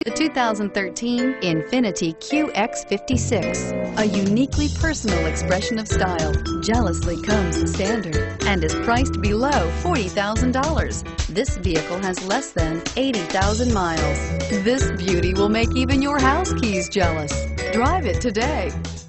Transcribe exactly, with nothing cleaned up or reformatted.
The two thousand thirteen Infiniti Q X fifty-six. A uniquely personal expression of style, jealously comes standard and is priced below forty thousand dollars. This vehicle has less than eighty thousand miles. This beauty will make even your house keys jealous. Drive it today.